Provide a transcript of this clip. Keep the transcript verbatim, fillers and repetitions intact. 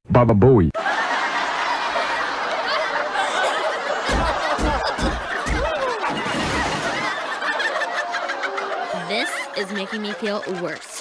Baba Booey. This is making me feel worse.